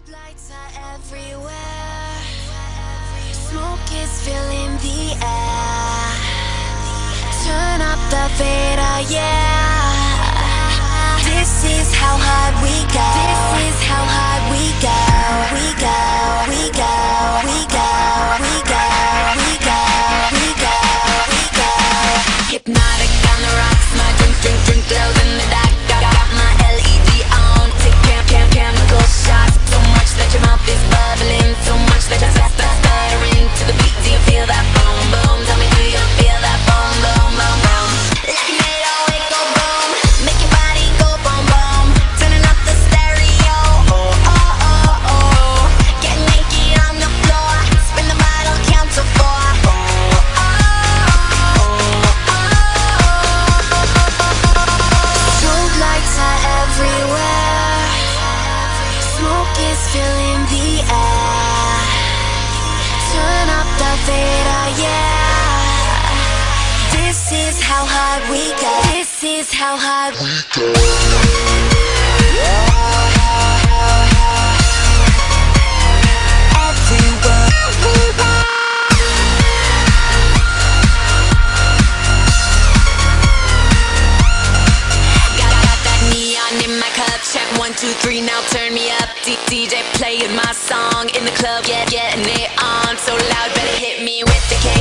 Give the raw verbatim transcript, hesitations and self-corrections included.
Strobe lights are everywhere. Smoke is filling the air. Turn up the fader, yeah. This is how hard we go. This is how hard we go. We go, we go, we go, we go, we go, we go, we go. Hypnotic on the rocks, my drink, drink, drink glows in the dark. Got, got my L E D on. Take cam, cam, chemical shots. So much that your mouth is bubbling. So much that your fast, fast, stuttering. To the beat, do you feel that boom, boom? Tell me, do you feel that boom, boom, boom, boom? Like a tornado, it go boom. Make your body go boom, boom. Turning up the stereo. Oh, oh, oh, oh. Get naked on the floor. Spin the bottle, count to four. Oh, oh, oh, oh. Strobe lights are everywhere. Smoke is filling the air. Turn up the fader, yeah. This is how hard we go. This is how hard we go. Got, got that neon in my cup. Check one, two, three, now turn me up. D DJ playing my song in the club, yeah, getting it on so loud, better hit me with the